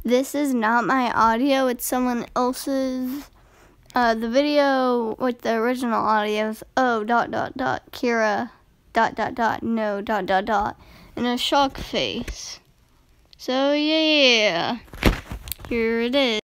This is not my audio, it's someone else's. The video with the original audio is Kira no and a shock face. So yeah, here it is.